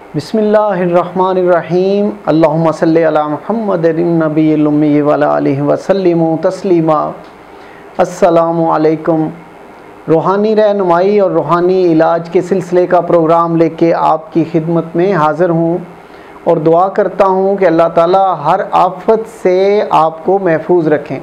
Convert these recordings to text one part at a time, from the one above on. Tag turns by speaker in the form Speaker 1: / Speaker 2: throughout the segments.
Speaker 1: बिस्मिल्लाहिर्रहमानिर्रहीम। अल्लाहुम्मा सल्ली अला मुहम्मद नबील उम्मी व अला आलिहि व सल्लिम तस्लीमा। अस्सलामु अलैकुम। रूहानी रहनुमाई और रूहानी इलाज के सिलसिले का प्रोग्राम लेके आपकी खिदमत में हाज़िर हूँ और दुआ करता हूँ कि अल्लाह ताला हर आफत से आपको महफूज रखें।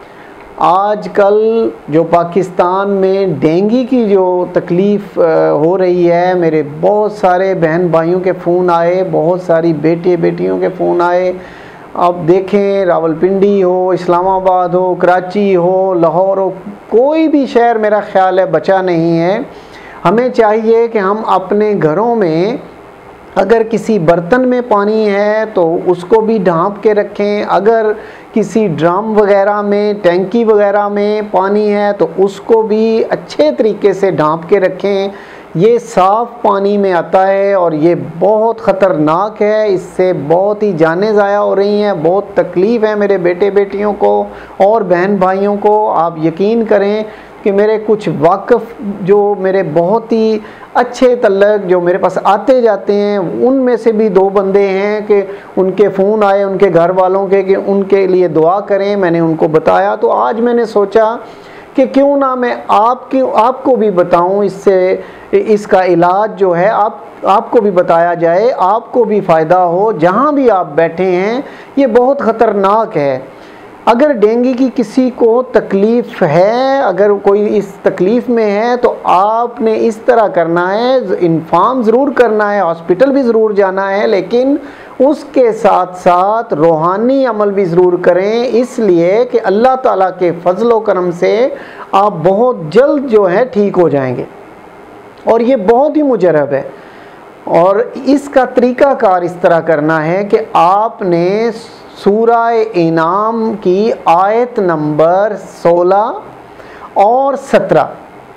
Speaker 1: आज कल जो पाकिस्तान में डेंगू की जो तकलीफ़ हो रही है, मेरे बहुत सारे बहन भाइयों के फ़ोन आए, बहुत सारी बेटियों के फ़ोन आए। अब देखें, रावलपिंडी हो, इस्लामाबाद हो, कराची हो, लाहौर हो, कोई भी शहर मेरा ख़्याल है बचा नहीं है। हमें चाहिए कि हम अपने घरों में अगर किसी बर्तन में पानी है तो उसको भी ढाँप के रखें। अगर किसी ड्रम वगैरह में, टैंकी वगैरह में पानी है तो उसको भी अच्छे तरीके से ढाँप के रखें। ये साफ़ पानी में आता है और ये बहुत ख़तरनाक है। इससे बहुत ही जानें ज़ाया हो रही हैं, बहुत तकलीफ़ है मेरे बेटियों को और बहन भाइयों को। आप यकीन करें कि मेरे कुछ वाक़फ़ जो मेरे बहुत ही अच्छे तल्लक जो मेरे पास आते जाते हैं, उनमें से भी 2 बंदे हैं कि उनके फ़ोन आए उनके घर वालों के कि उनके लिए दुआ करें। मैंने उनको बताया, तो आज मैंने सोचा कि क्यों ना मैं आपको भी बताऊं, इससे इसका इलाज जो है आपको भी बताया जाए, आपको भी फ़ायदा हो जहां भी आप बैठे हैं। ये बहुत ख़तरनाक है। अगर डेंगू की किसी को तकलीफ़ है, अगर कोई इस तकलीफ़ में है, तो आपने इस तरह करना है, इन्फॉर्म ज़रूर करना है, हॉस्पिटल भी ज़रूर जाना है, लेकिन उसके साथ साथ रूहानी अमल भी ज़रूर करें, इसलिए कि अल्लाह ताला के फ़ज़ल व करम से आप बहुत जल्द जो है ठीक हो जाएंगे। और ये बहुत ही मुजरब है। और इसका तरीक़ाकार इस तरह करना है कि आपने सूरा इनाम की आयत नंबर 16 और 17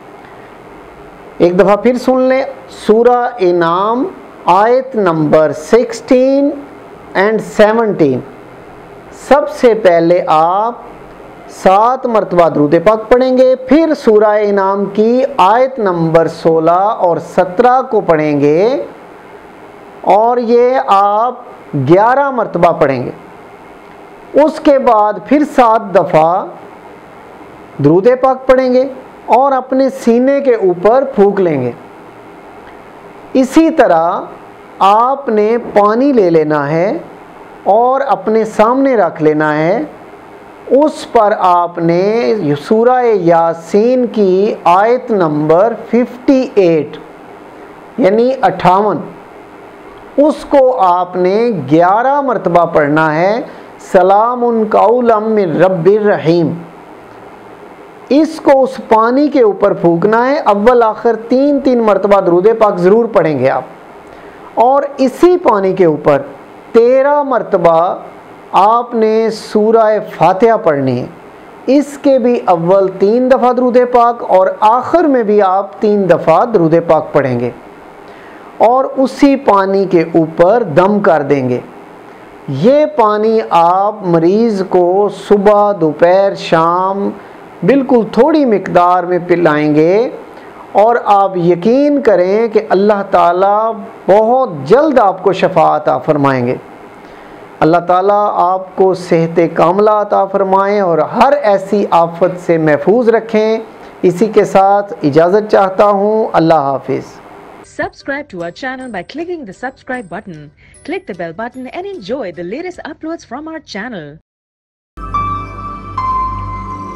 Speaker 1: एक दफ़ा फिर सुन लें। सूरा इनाम आयत नंबर 16 एंड 17। सबसे पहले आप 7 मरतबा दुरूद पाक पढ़ेंगे, फिर सूरा इनाम की आयत नंबर 16 और 17 को पढ़ेंगे और ये आप 11 मरतबा पढ़ेंगे। उसके बाद फिर 7 दफ़ा दुरूद पाक पढ़ेंगे और अपने सीने के ऊपर फूंक लेंगे। इसी तरह आपने पानी ले लेना है और अपने सामने रख लेना है। उस पर आपने सूरा यासीन की आयत नंबर 58 यानी 58, उसको आपने 11 मरतबा पढ़ना है। सलामुन कौलम मिन रब्बिर रहीम, इसको उस पानी के ऊपर फूंकना है। अव्वल आखिर 3 मरतबा दुरूद पाक ज़रूर पढ़ेंगे आप। और इसी पानी के ऊपर 13 मरतबा आपने सूरह फातिहा पढ़नी है। इसके भी अव्वल 3 दफ़ा दुरूद पाक और आखिर में भी आप 3 दफ़ा दुरूद पाक पढ़ेंगे और उसी पानी के ऊपर दम कर देंगे। ये पानी आप मरीज़ को सुबह, दोपहर, शाम बिल्कुल थोड़ी मिक़दार में पिलाएंगे और आप यकीन करें कि अल्लाह ताला बहुत जल्द आपको शफ़ा अता फ़रमाएंगे। अल्लाह ताला आपको सेहत कामिला अता फ़रमाएँ और हर ऐसी आफत से महफूज रखें। इसी के साथ इजाज़त चाहता हूँ। अल्लाह हाफ़िज़।
Speaker 2: Subscribe to our channel by clicking the subscribe button. Click the bell button and enjoy the latest uploads from our channel.